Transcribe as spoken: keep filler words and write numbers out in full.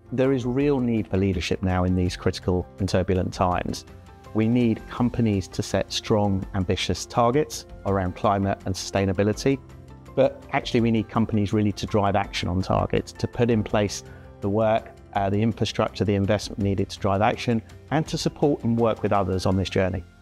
There is real need for leadership now in these critical and turbulent times. We need companies to set strong, ambitious targets around climate and sustainability, but actually we need companies really to drive action on targets, to put in place the work, uh, the infrastructure, the investment needed to drive action, and to support and work with others on this journey.